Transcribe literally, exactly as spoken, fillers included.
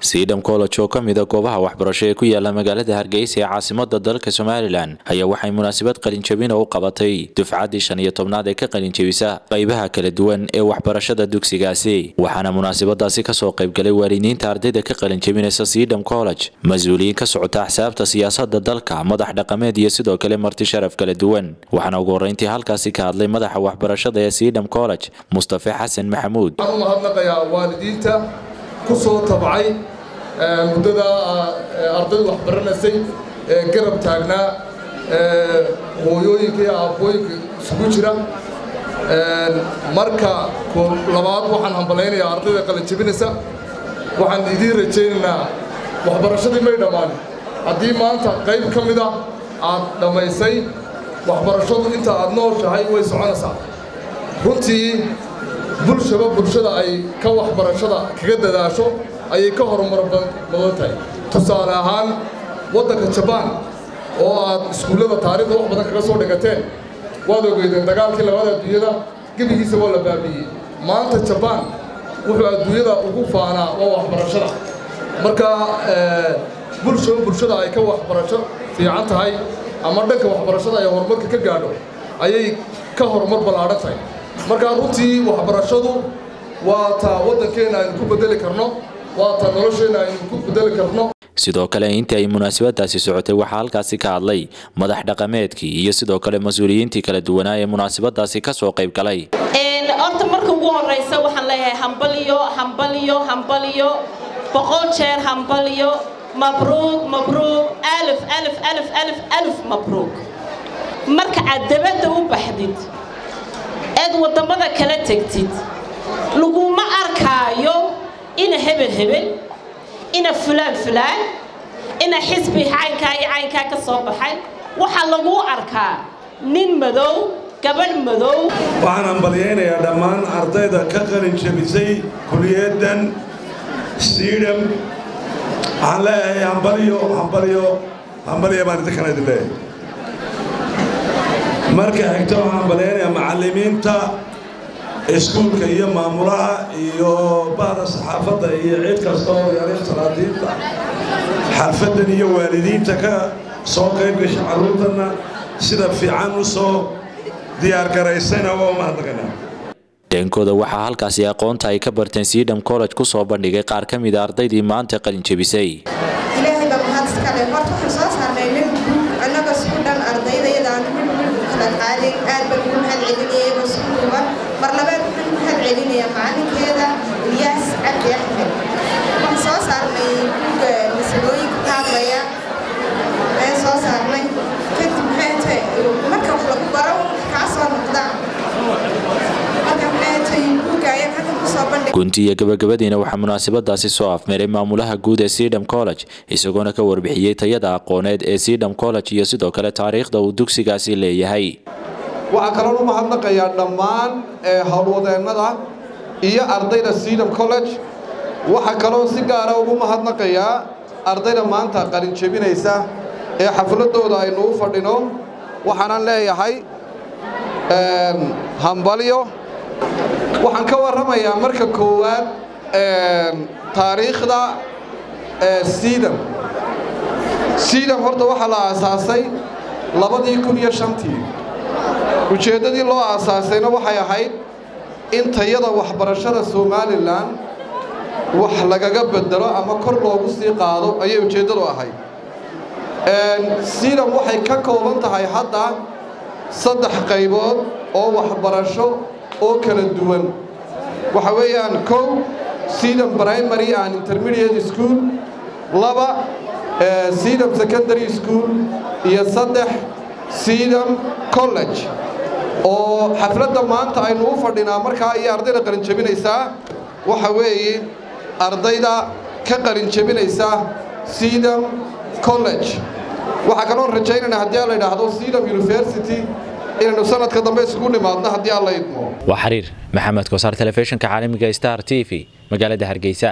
Sidam College oo kamid ah goobaha waxbarasho ee ku yaala magaalada Hargeysa ee caasimadda dalka Somaliland ayaa waxay munaasabad qalin jabin u qabatay dufcadii shan iyo tobnaad ee ka qalin jabisa qaybaha kala duwan ee waxbarashada dugsigaasi waxaana munaasabadaasi ka soo qayb galay waalidiinta ardayda ka qalin jabinaysa Sidam College mas'uuliyiin ka socota xisaabta siyaasadda dalka madax dhaqameed iyo sidoo kale marti sharaf kala duwan waxaana ugu horeyntii halkaasi ka hadlay madaxa waxbarashada ee Sidam College Mustafa Xasan Maxamuud waalidiinta kusoo tabcay muddada ardaydu wax baranaysay garab taagnaa hooyooyinka iyo aabbooyinka isugu jira marka labaad waxaan hambalaynayaa ardayda qalin jabinaysa waxaan idiin rajaynaynaa waxbarashadii may dhammaan haddii maanta qayb ka mid ah aad dhammaysay waxbarashadu inta aad nooshahay way soconaysaa runtii bulshaba bulshada ay ka waxbarashada kaga dadaasho ayay ka horumar badan tahay tusaale ahaan waddanka Japan oo aad iskuullada taariikhda wax badan kaga soo dhigateen waad ogeydeen dagaalkii labada adduunyada gebigiisa waa la baabiyey maanta Japan wuxuu adduunyada ugu faanaa waa waxbarashada marka bulshaba bulshada ay ka waxbarasho fiican tahay ama dhanka waxbarashada ay horumarka ka gaadho ayay ka horumar ballaaran tahay marka runtii waxbarashadu waa taa waddankeena aynu ku bedeli karno waa taa nolosheena aynu ku bedeli karno sidoo kale intii ay munaasabadaasi socotay waxa halkaasi ka hadlay madax dhaqameedkii iyo sidoo kale mas'uuliyiintii kala duwanaa ee munaasabadaasi ka soo qayb galay een horta marka ugu horeysa waxaan leeyahay hambaliyo hambaliyo hambaliyo boqol jeer hambaliyo mabruuk mabruuk alif alif alif alif alif mabruuk marka aad dabada u baxdid aad wadamada kala tagtid laguma arkaayo ina hebel hebel ina fulaan fulaan ina xisbi caynka iyo caynka ka soo baxay waxa lagu arkaa nin madow gabadh madow waxaan ambaliyeenayaa dhammaan ardayda ka qalin jabisay kuliyadan Sidam aan leeyahay ambaliyo ambaliyo ambaliyo baan idin idin leeyahay marka xigta waxaan ambaliyeenayaa macallimiinta iskuulka iyo maamulaha iyo baada saxaafadda iyo cid kasta oo yaariikh salaadiinta xalfadan iyo waalidiinta ka soo qayb gashay carruurtana sida fiican u soo diyaar garaysayna waa mahadnaqaynaa dhankooda waxaa halkaasi aqoonta ay ka barteen Sidam College ku soo bandhigay qaar ka mid ah ardaydii maanta qalin jabisay ilaahay baa mahad iska leh horta waxaan soo saarnay nin annaga isku dhan ardaydayda kala qaaday aad baan ugu mahad celinayay iskuulka mar labaad waxaan u mahad celinayaa macalinkeeda Ilyas Cabdi Axmed waxaan soo saarnay buugga misalooyinka ka hadlaya ee soo saarnay kadib maxay tahay marka wax lagu baro kaa soo noqda guntiga gabagabadiina waxaa munaasabadaasi soo afmeeray maamulaha guud ee Sidam College isagoona ka warbixiyay tayada aqooneed ee Sidam College iyo sidoo kale taariikhda uu dugsigaasi leeyahay waxa kale oo mahadnaqayaa dhammaan hawlwadeennada iyo ardayda Sidam College waxa kale oo si gaar ah ugu mahadnaqayaa ardayda maanta qalin jabinaysa ee xafladooda aynu u fadhino waxaan leeyahay een hambaliyo waxaan ka warramayaa marka koowaad een taariikhda ee Sidam Sidam horta waxa la aasaasay labadii kun iyo shantii ujeedadii loo aasaasayna waxay ahayd in tayada waxbarashada Somaliland wax lagaga bedelo ama kor loogu sii qaado ayay ujeedadu ahayd een Sidam waxay ka kooban tahay hadda saddex qaybood oo waxbarasho oo kala duwan waxa weeyaan kow Sidam Primary and Intermediate School laba Sidam Secondary School iyo saddex Sidam College oo xafladda maanta aynu u fadhinaa markaa ay ardayda qalin jabinaysaa waxa weeye ardayda ka qalin jabinaysa Sidam College waxa kale oo rajaynaynaa haddii la yiraahdo Sidam University inaynu sanadka dambe isku nimaadno haddii alla idmo waa xiriir maxamed koosar telefishinka caalamiga Star T V magaalada Hargeysa.